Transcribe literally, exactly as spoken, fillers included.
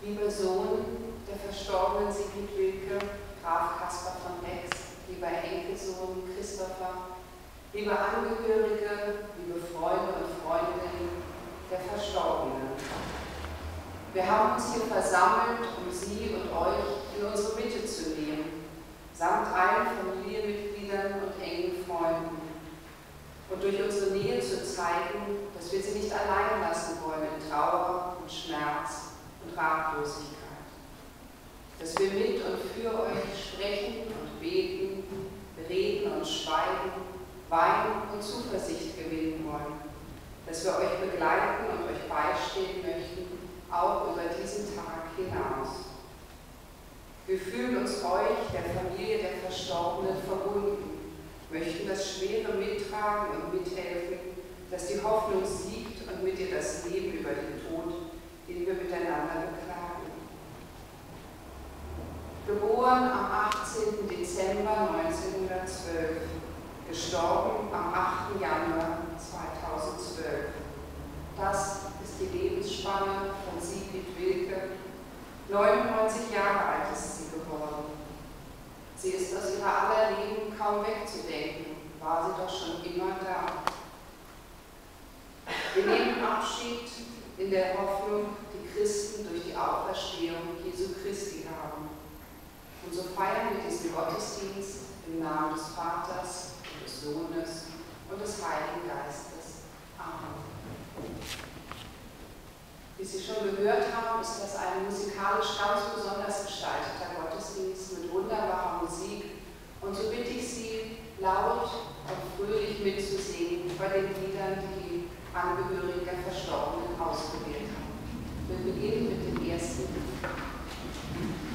Lieber Sohn der verstorbenen Sigrid Wilke, Graf Kaspar von Rex, lieber Enkelsohn Christopher, liebe Angehörige, liebe Freunde und Freundinnen der Verstorbenen. Wir haben uns hier versammelt, um Sie und euch in unsere Mitte zu nehmen, samt allen Familienmitgliedern und engen Freunden. Und durch unsere Nähe zu zeigen, dass wir Sie nicht allein lassen wollen in Trauer und Schmerz und Ratlosigkeit. Dass wir mit und für euch sprechen und beten, reden und schweigen, weinen und Zuversicht gewinnen wollen. Dass wir euch begleiten und euch beistehen möchten, auch über diesen Tag hinaus. Wir fühlen uns euch, der Familie der Verstorbenen, verbunden, möchten das Schwere mittragen und mithelfen, dass die Hoffnung siegt und mit ihr das Leben über den Tod, den wir miteinander beklagen. Geboren am achtzehnten Dezember neunzehnhundertzwölf, gestorben am achten Januar zweitausendzwölf. Das ist die Lebensspanne von Sigrid Wilke. neunundneunzig Jahre alt ist sie geworden. Sie ist aus ihrer aller Leben kaum wegzudenken, war sie doch schon immer da. Wir nehmen Abschied in der Hoffnung, die Christen durch die Auferstehung Jesu Christi haben. Und so feiern wir diesen Gottesdienst im Namen des Vaters, und des Sohnes und des Heiligen Geistes. Amen. Wie Sie schon gehört haben, ist das ein musikalisch ganz besonders gestalteter Gottesdienst mit wunderbarer Musik. Und so bitte ich Sie, laut und fröhlich mitzusingen bei den Liedern, die die Angehörigen der Verstorbenen ausgewählt haben. Wir beginnen mit dem ersten Lied.